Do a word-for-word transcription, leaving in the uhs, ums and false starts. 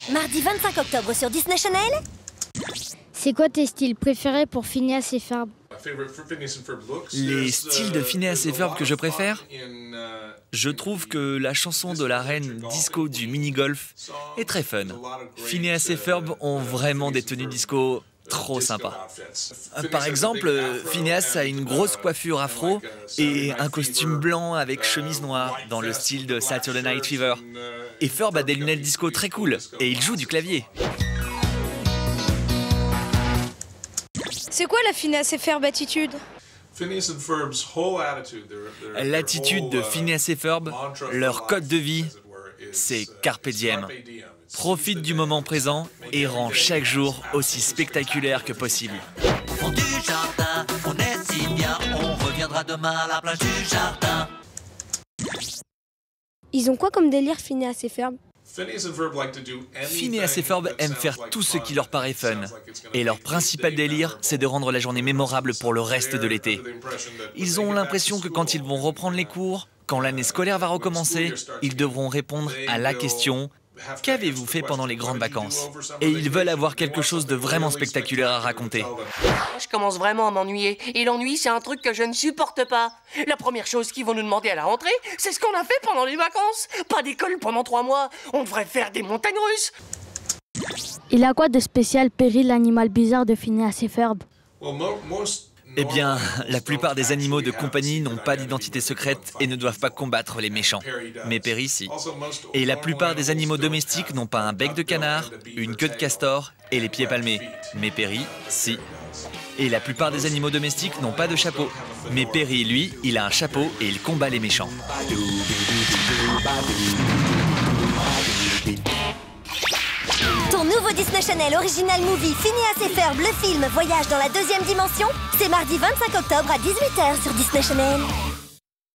Mardi vingt-cinq octobre sur Disney Channel. C'est quoi tes styles préférés pour Phineas et Ferb? Les styles de Phineas et Ferb que je préfère? Je trouve que la chanson de la reine disco du mini-golf est très fun. Phineas et Ferb ont vraiment des tenues disco trop sympas. Par exemple, Phineas a une grosse coiffure afro et un costume blanc avec chemise noire dans le style de Saturday Night Fever. Et Ferb a des lunettes disco très cool et il joue du clavier. C'est quoi la Phineas et Ferb attitude? L'attitude de Phineas et Ferb, leur code de vie, c'est Carpe Diem. Profite du moment présent et rend chaque jour aussi spectaculaire que possible. Au fond du jardin, on est si bien, on reviendra demain à la plage du jardin. Ils ont quoi comme délire, Phineas et Ferb? Phineas et Ferb aiment faire tout ce qui leur paraît fun. Et leur principal délire, c'est de rendre la journée mémorable pour le reste de l'été. Ils ont l'impression que quand ils vont reprendre les cours, quand l'année scolaire va recommencer, ils devront répondre à la question « Qu'avez-vous fait pendant les grandes vacances ?» Et ils veulent avoir quelque chose de vraiment spectaculaire à raconter. Je commence vraiment à m'ennuyer. Et l'ennui, c'est un truc que je ne supporte pas. La première chose qu'ils vont nous demander à la rentrée, c'est ce qu'on a fait pendant les vacances. Pas d'école pendant trois mois. On devrait faire des montagnes russes. Il a quoi de spécial, Perry, l'animal bizarre de Phineas et Ferb? Eh bien, la plupart des animaux de compagnie n'ont pas d'identité secrète et ne doivent pas combattre les méchants. Mais Perry, si. Et la plupart des animaux domestiques n'ont pas un bec de canard, une queue de castor et les pieds palmés. Mais Perry, si. Et la plupart des animaux domestiques n'ont pas de chapeau. Mais Perry, lui, il a un chapeau et il combat les méchants. Ton nouveau Disney Channel Original Movie Phineas et Ferb, le film Voyage dans la deuxième dimension, c'est mardi vingt-cinq octobre à dix-huit heures sur Disney Channel.